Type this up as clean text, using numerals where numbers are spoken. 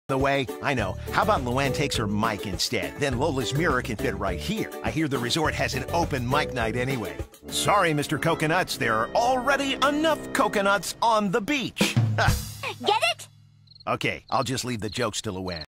The way, I know. How about Luann takes her mic instead? Then Lola's mirror can fit right here. I hear the resort has an open mic night anyway. Sorry, Mr. Coconuts, there are already enough coconuts on the beach. Get it? Okay, I'll just leave the jokes to Luann.